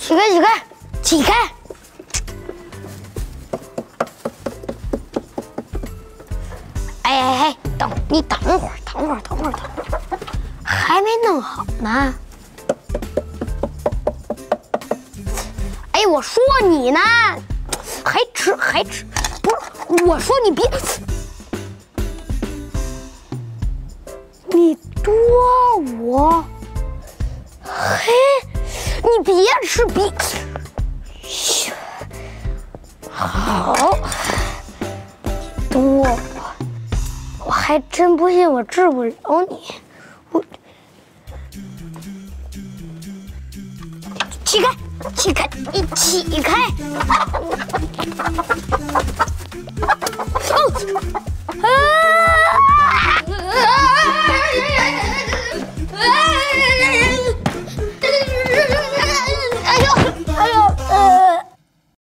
起开，起开，起开！哎，等会儿，还没弄好呢。哎，我说你呢，还吃，不是，我说你别，你多我，嘿，你别吃，好，多我还真不信我治不了你，起开，你起开！哦。